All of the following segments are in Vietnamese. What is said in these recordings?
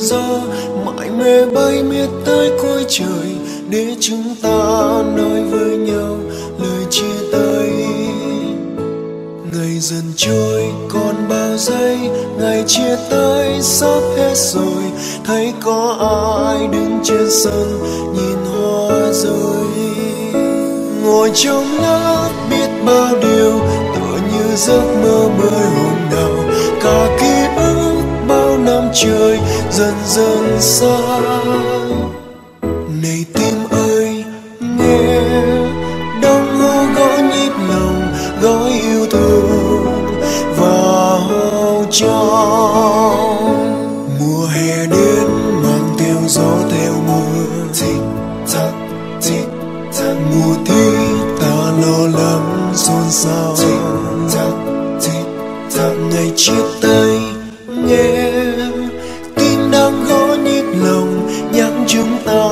gió mãi mê bay miết tới cuối trời, để chúng ta nói với nhau lời chia tay. Ngày dần trôi còn bao giây, ngày chia tay sắp hết rồi. Thấy có ai đứng trên sân nhìn hoa rơi, ngồi trong ngát biết bao điều, tựa như giấc mơ mới hôm nào. Cả ký ức bao năm trời dần dần xa. Này tim ơi nghe đông hô gõ nhịp lòng, gói yêu thương vào trong. Mùa hè đến mang theo gió theo mưa, thích thắt thích thắt. Mùa thi ta lo lắng xôn xao, thích thắt thích thắt. Ngày chia tay nghe tim đang gõ nhịp lòng, nhắc chúng ta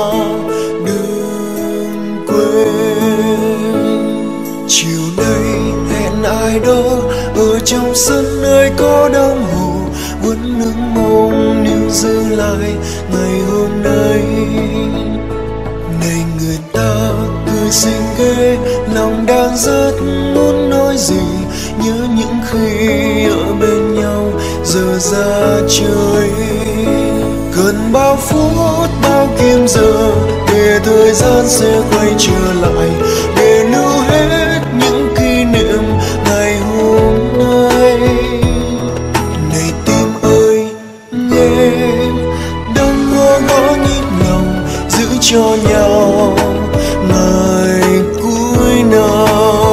đừng quên. Chiều nay hẹn ai đó ở trong sân nơi có đồng hồ, vẫn ngưng mong níu giữ lại ngày hôm nay. Này người ta cười xinh ghê, lòng đang rất muốn nói gì, nhớ những khi ở bên nhau giờ ra chơi. Cần bao phút bao kim giờ để thời gian sẽ quay trở lại, để lưu hết những kỷ niệm ngày hôm nay. Này tim ơi nghe đông mưa gõ nhịp lòng, giữ cho nhau ngày cuối năm.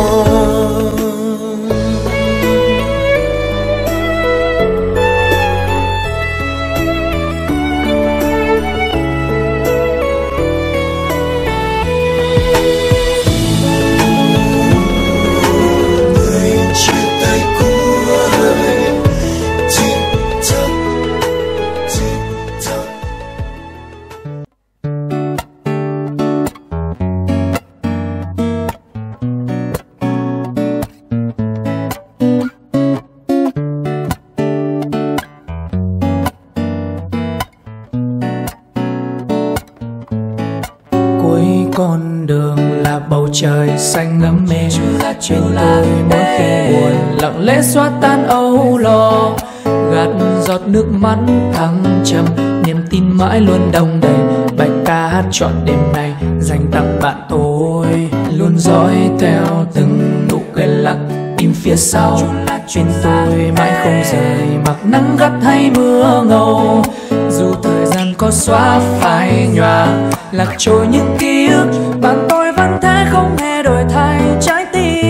Con đường là bầu trời xanh ngắm mê, bên tôi mỗi khi buồn lặng lẽ xóa tan âu lo, gạt giọt nước mắt thăng trầm, niềm tin mãi luôn đong đầy. Bài ca hát trọn đêm nay dành tặng bạn tôi, luôn dõi theo từng nụ cười lặng im phía sau. Bên tôi mãi không rời mặc nắng gắt hay mưa ngâu, dù thời gian có xóa phai nhòa lạc trôi những ký ức, bạn tôi vẫn thế không hề đổi thay trái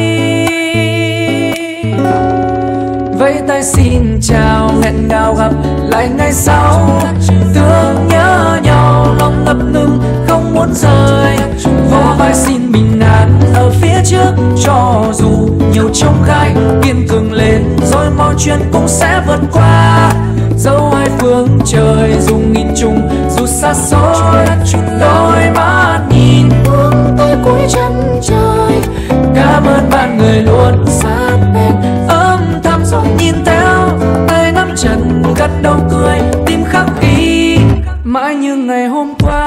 tim. Vẫy tay xin chào nghẹn ngào gặp lại ngày sau, thương nhớ nhau lòng ngập ngừng không muốn rời. Vỗ vai xin bình an ở phía trước, cho dù nhiều trông gai kiên cường lên rồi mọi chuyện cũng sẽ vượt qua. Dẫu hai phương trời dù nghìn trùng dù xa xôi, đôi mắt nhìn hướng tới cuối chân trời. Cảm ơn bạn người luôn sát bên âm thầm giọt nhìn theo, tay nắm chặt gật đầu cười tim khắc ghi mãi như ngày hôm qua.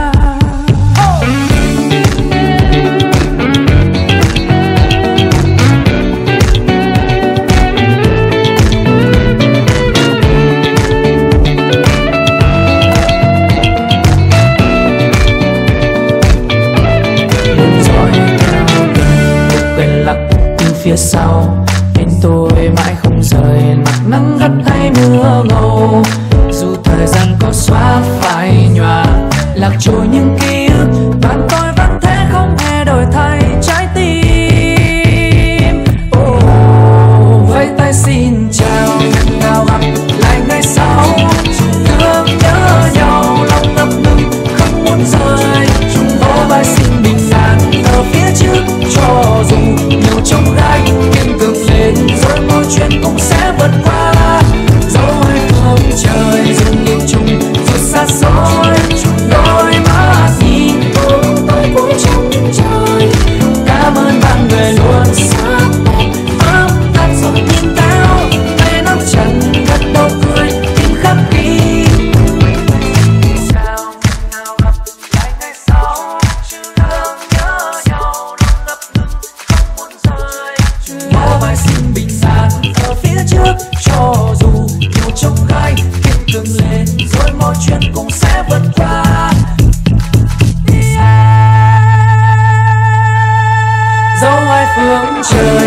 Phía sau bên tôi mãi không rời mặc nắng gắt hay mưa ngâu, dù thời gian có xóa phai nhòa lạc trôi những ký ức, bạn tôi vẫn thế không hề đổi thay trái tim. Vẫy tay xin chào nghẹn ngào gặp lại ngày sau, thương nhớ nhau lòng ngập ngừng không muốn rời. Vỗ vai xin bình an ở phía trước, cho dù nhiều trông gai kiên cường lên rồi mọi chuyện cũng sẽ vượt qua. Dẫu hai phương trời dù nghìn trùng dù xa xôi, đôi mắt trời